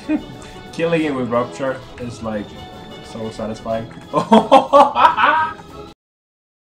Killing it with Rupture is like so satisfying.